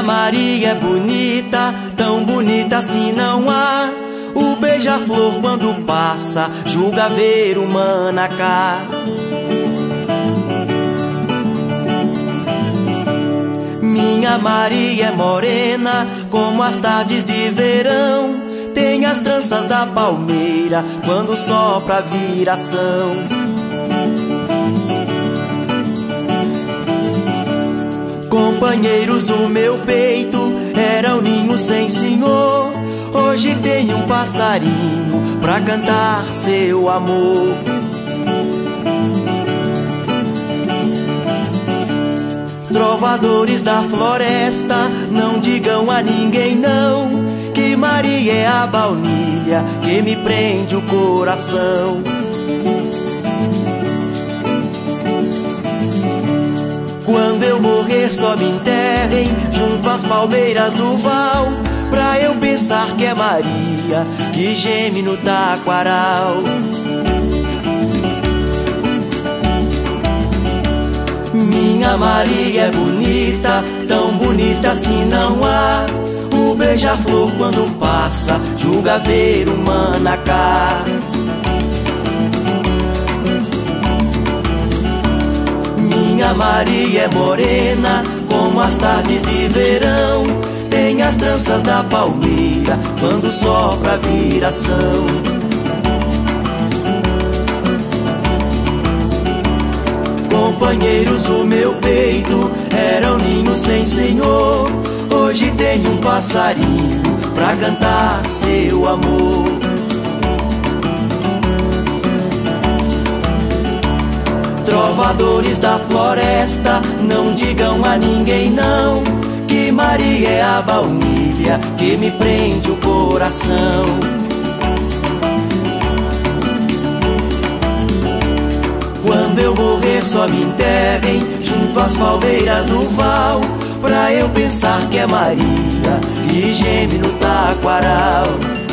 Maria é bonita, tão bonita assim não há. O beija-flor quando passa, julga ver o manacá. Minha Maria é morena, como as tardes de verão. Tem as tranças da palmeira, quando sopra a viração. Companheiros, o meu peito era um ninho sem senhor. Hoje tem um passarinho pra cantar seu amor. Trovadores da floresta, não digam a ninguém não, que Maria é a baunilha que me prende o coração. Quando eu morrer só me enterrem junto às palmeiras do val, pra eu pensar que é Maria que geme no taquaral. Minha Maria é bonita, tão bonita assim não há. O beija-flor quando passa, julga ver o manacá. Minha Maria é morena, como as tardes de verão. Tem as tranças da palmeira, quando sopra a viração. Companheiros, o meu peito era um ninho sem senhor. Hoje tem um passarinho pra cantar seu amor. Trovadores da floresta, não digam a ninguém não, que Maria é a baunilha que me prende o coração. Quando eu morrer só me enterrem junto às palmeiras do val, pra eu pensar que é Maria e geme no taquaral.